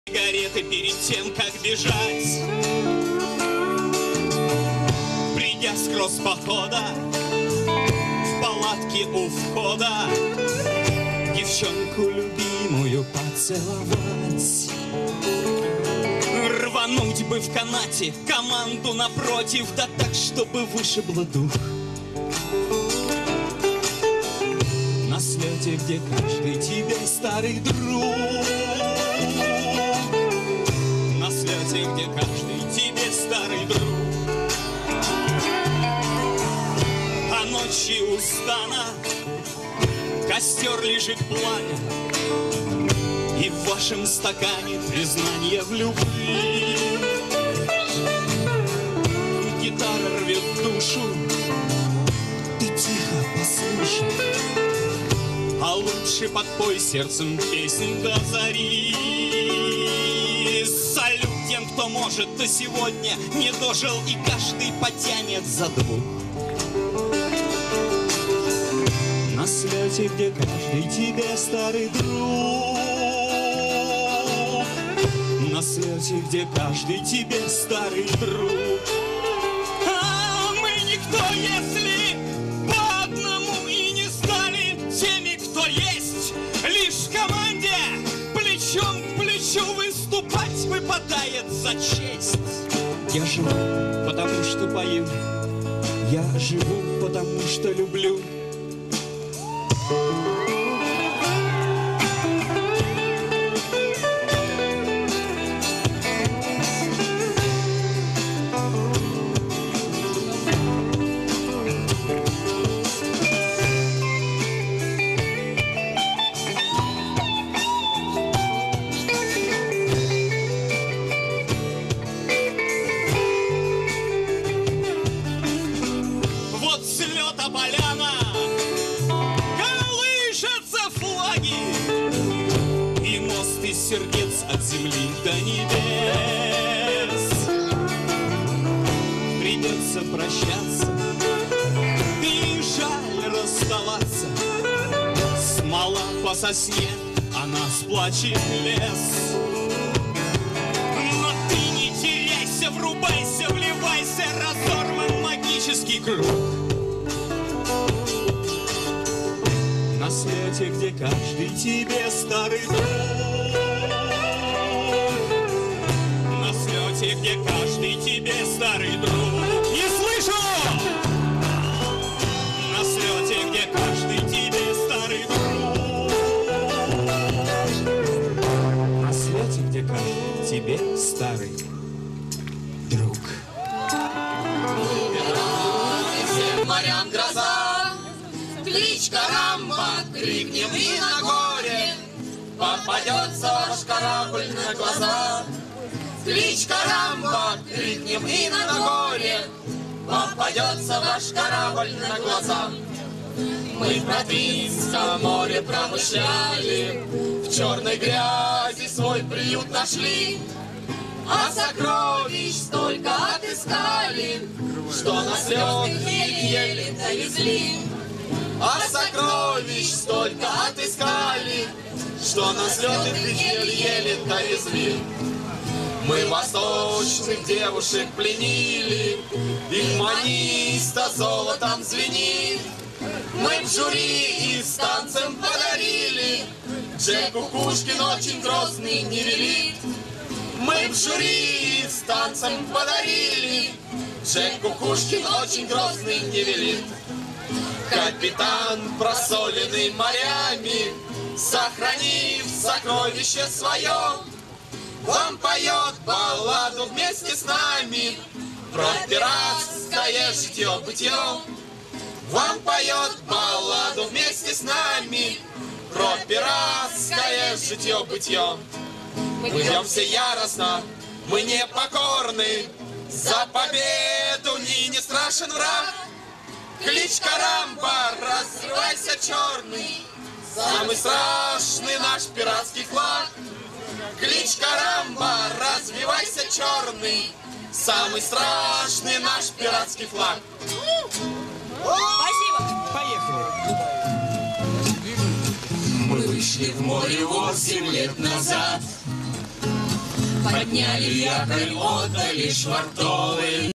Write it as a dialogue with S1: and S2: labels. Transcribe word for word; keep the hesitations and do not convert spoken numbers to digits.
S1: Сигареты перед тем, как бежать. Придя с кросс-похода, в палатке у входа девчонку любимую поцеловать. Рвануть бы в канате команду напротив, да так, чтобы вышибло дух. На слете, где каждый тебе старый друг. На слете, где каждый тебе старый друг. А ночью у стана костер лежит пламя, и в вашем стакане признание в любви. Гитара рвет душу, и тихо послушай, а лучше подпой сердцем песнь до зари. Салют тем, кто может, до сегодня не дожил, и каждый потянет за двух. На слете, где каждый тебе старый друг. На слете, где каждый тебе старый друг. А мы никто, если по одному и не стали теми, кто есть. Лишь в команде плечом к плечу выступать выпадает за честь. Я живу, потому что пою. Я живу, потому что люблю. Сердец от земли до небес. Придется прощаться, и жаль расставаться. Смола по сосне, а нас плачет лес. Но ты не теряйся, врубайся, вливайся, разорван магический круг. На свете, где каждый тебе старый друг. Где каждый тебе старый друг. Не слышу! На слете, где каждый тебе старый друг. На слете, где каждый тебе старый друг.
S2: Всем морям гроза, кличка Рамбо, крикнем и на горе попадется ваш корабль на глаза. Кличка Рамбо, крикнем и на горе попадется ваш корабль на глаза. Мы в Балтийском море промышляли, в черной грязи свой приют нашли, а сокровищ столько отыскали, что на слезы еле довезли. А сокровищ столько отыскали, что на слезы еле довезли. Мы восточных девушек пленили, их маниста золотом звенит. Мы в жюри и с танцем подарили, Джек Кукушкин очень грозный не велит. Мы в жюри и с танцем подарили, Джек Кукушкин очень грозный не велит. Капитан, просоленный морями, сохранив сокровище свое, вам поет балладу вместе с нами про пиратское житье-бытье. Вам поет балладу вместе с нами про пиратское житье-бытье. Мы бьемся яростно, мы непокорны, за победу ни не страшен враг. Кличка Рамбо, разрывайся черный, самый страшный наш пиратский флаг. Кличка Рамбо, развивайся черный, самый страшный наш пиратский флаг.
S3: Спасибо.
S1: Поехали.
S2: Мы вышли в море восемь лет назад, Подняли якорь, отдали швартовы,